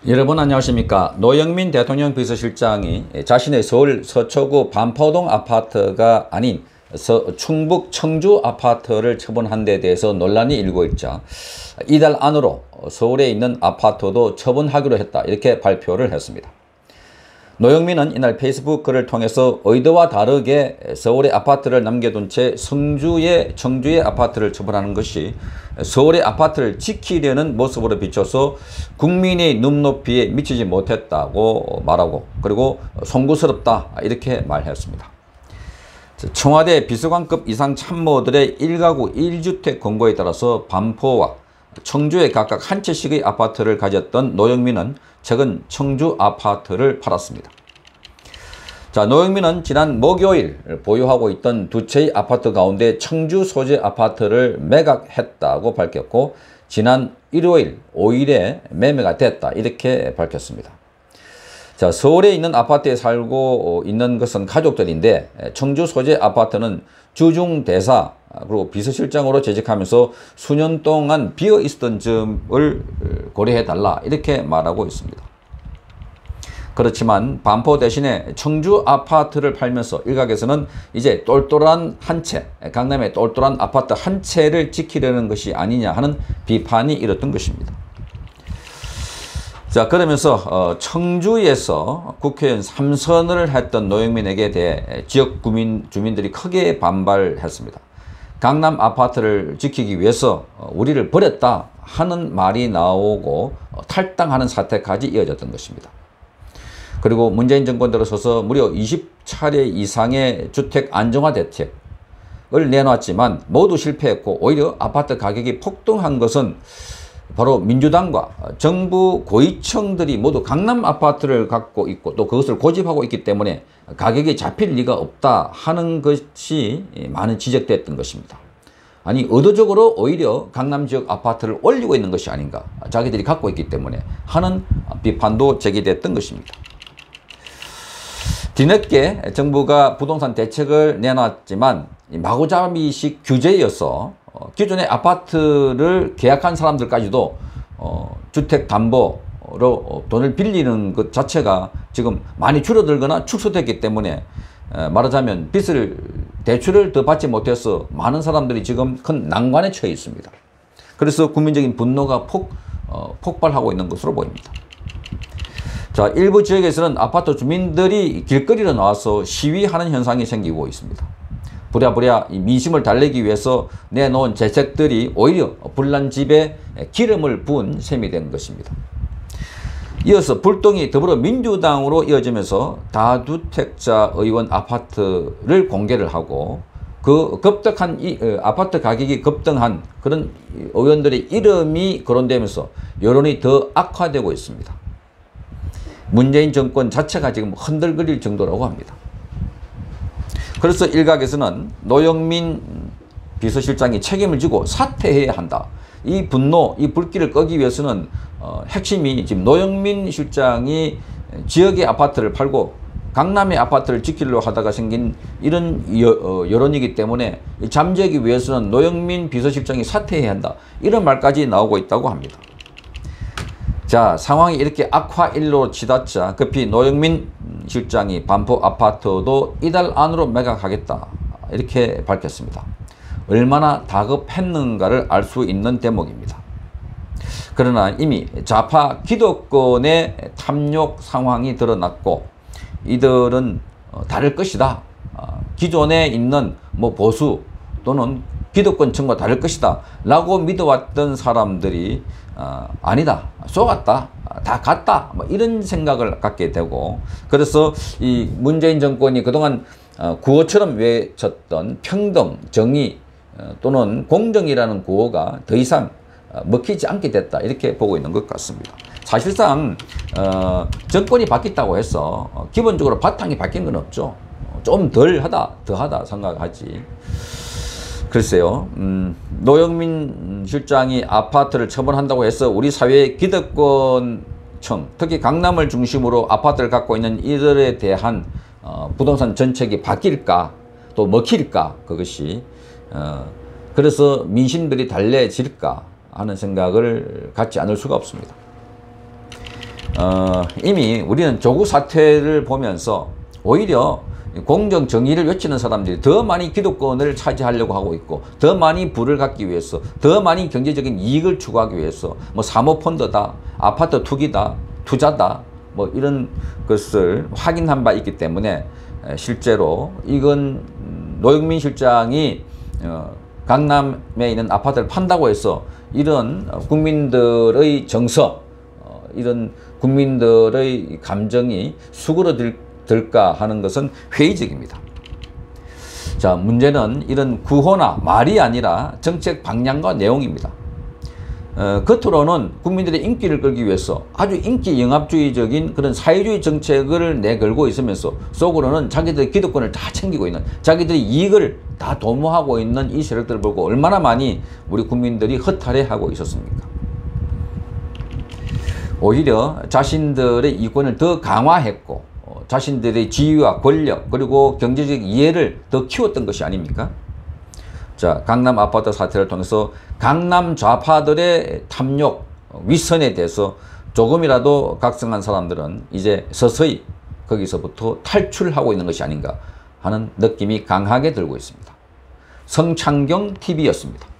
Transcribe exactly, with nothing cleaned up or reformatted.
여러분 안녕하십니까. 노영민 대통령 비서실장이 자신의 서울 서초구 반포동 아파트가 아닌 서, 충북 청주 아파트를 처분한 데 대해서 논란이 일고 있자 이달 안으로 서울에 있는 아파트도 처분하기로 했다, 이렇게 발표를 했습니다. 노영민은 이날 페이스북 글을 통해서 의도와 다르게 서울의 아파트를 남겨둔 채 성주의 청주의 아파트를 처분하는 것이 서울의 아파트를 지키려는 모습으로 비춰서 국민의 눈높이에 미치지 못했다고 말하고, 그리고 송구스럽다, 이렇게 말했습니다. 청와대 비서관급 이상 참모들의 일 가구 일 주택 권고에 따라서 반포와 청주에 각각 한 채씩의 아파트를 가졌던 노영민은 최근 청주 아파트를 팔았습니다. 자, 노영민은 지난 목요일 보유하고 있던 두 채의 아파트 가운데 청주 소재 아파트를 매각했다고 밝혔고, 지난 일요일 오일에 매매가 됐다, 이렇게 밝혔습니다. 자, 서울에 있는 아파트에 살고 있는 것은 가족들인데, 청주 소재 아파트는 주중대사 그리고 비서실장으로 재직하면서 수년 동안 비어 있었던 점을 고려해달라, 이렇게 말하고 있습니다. 그렇지만 반포 대신에 청주 아파트를 팔면서 일각에서는 이제 똘똘한 한 채, 강남의 똘똘한 아파트 한 채를 지키려는 것이 아니냐 하는 비판이 일었던 것입니다. 자, 그러면서 어, 청주에서 국회의원 삼 선을 했던 노영민에게 대해 지역 구민, 주민들이 크게 반발했습니다. 강남 아파트를 지키기 위해서 우리를 버렸다 하는 말이 나오고 탈당하는 사태까지 이어졌던 것입니다. 그리고 문재인 정권 들어서서 무려 이십 차례 이상의 주택 안정화 대책을 내놨지만 모두 실패했고, 오히려 아파트 가격이 폭등한 것은 바로 민주당과 정부 고위층들이 모두 강남 아파트를 갖고 있고 또 그것을 고집하고 있기 때문에 가격이 잡힐 리가 없다 하는 것이 많은 지적됐던 것입니다. 아니, 의도적으로 오히려 강남 지역 아파트를 올리고 있는 것이 아닌가, 자기들이 갖고 있기 때문에 하는 비판도 제기됐던 것입니다. 뒤늦게 정부가 부동산 대책을 내놨지만 마구잡이식 규제여서 기존의 아파트를 계약한 사람들까지도 어, 주택담보로 돈을 빌리는 것 자체가 지금 많이 줄어들거나 축소됐기 때문에 에, 말하자면 빚을 대출을 더 받지 못해서 많은 사람들이 지금 큰 난관에 처해 있습니다. 그래서 국민적인 분노가 폭, 어, 폭발하고 있는 것으로 보입니다. 자, 일부 지역에서는 아파트 주민들이 길거리로 나와서 시위하는 현상이 생기고 있습니다. 부랴부랴 민심을 달래기 위해서 내놓은 대책들이 오히려 불난 집에 기름을 부은 셈이 된 것입니다. 이어서 불똥이 더불어민주당으로 이어지면서 다주택자 의원 아파트를 공개를 하고, 그 급등한 이 어, 아파트 가격이 급등한 그런 의원들의 이름이 거론되면서 여론이 더 악화되고 있습니다. 문재인 정권 자체가 지금 흔들거릴 정도라고 합니다. 그래서 일각에서는 노영민 비서실장이 책임을 지고 사퇴해야 한다. 이 분노, 이 불길을 끄기 위해서는 어, 핵심이 지금 노영민 실장이 지역의 아파트를 팔고 강남의 아파트를 지키려고 하다가 생긴 이런 여, 어, 여론이기 때문에 잠재우기 위해서는 노영민 비서실장이 사퇴해야 한다, 이런 말까지 나오고 있다고 합니다. 자, 상황이 이렇게 악화일로 치닫자 급히 노영민 실장이 반포 아파트도 이달 안으로 매각하겠다, 이렇게 밝혔습니다. 얼마나 다급했는가를 알 수 있는 대목입니다. 그러나 이미 좌파 기득권의 탐욕 상황이 드러났고, 이들은 다를 것이다, 기존에 있는 뭐 보수 또는 기득권층과 다를 것이다 라고 믿어왔던 사람들이 어, 아니다, 속았다, 다 갔다, 뭐 이런 생각을 갖게 되고, 그래서 이 문재인 정권이 그동안 어, 구호처럼 외쳤던 평등, 정의 어, 또는 공정이라는 구호가 더 이상 어, 먹히지 않게 됐다, 이렇게 보고 있는 것 같습니다. 사실상 어, 정권이 바뀌었다고 해서 어, 기본적으로 바탕이 바뀐 건 없죠. 좀 덜 하다, 더 하다 생각하지. 글쎄요, 음, 노영민 실장이 아파트를 처분한다고 해서 우리 사회의 기득권층, 특히 강남을 중심으로 아파트를 갖고 있는 이들에 대한 어, 부동산 정책이 바뀔까, 또 먹힐까, 그것이 어, 그래서 민심들이 달래질까 하는 생각을 갖지 않을 수가 없습니다. 어, 이미 우리는 조국 사태를 보면서 오히려 공정 정의를 외치는 사람들이 더 많이 기득권을 차지하려고 하고 있고, 더 많이 부를 갖기 위해서, 더 많이 경제적인 이익을 추구하기 위해서 뭐 사모펀드다, 아파트 투기다, 투자다, 뭐 이런 것을 확인한 바 있기 때문에 실제로 이건 노영민 실장이 강남에 있는 아파트를 판다고 해서 이런 국민들의 정서, 이런 국민들의 감정이 수그러들까 하는 것은 회의적입니다. 자, 문제는 이런 구호나 말이 아니라 정책 방향과 내용입니다. 어, 겉으로는 국민들의 인기를 끌기 위해서 아주 인기 영합주의적인 그런 사회주의 정책을 내걸고 있으면서 속으로는 자기들의 기득권을 다 챙기고 있는, 자기들의 이익을 다 도모하고 있는 이 세력들을 보고 얼마나 많이 우리 국민들이 허탈해하고 있었습니까? 오히려 자신들의 이권을 더 강화했고, 어, 자신들의 지위와 권력 그리고 경제적 이해를 더 키웠던 것이 아닙니까? 자, 강남 아파트 사태를 통해서 강남 좌파들의 탐욕, 위선에 대해서 조금이라도 각성한 사람들은 이제 서서히 거기서부터 탈출하고 있는 것이 아닌가 하는 느낌이 강하게 들고 있습니다. 성창경 티비였습니다.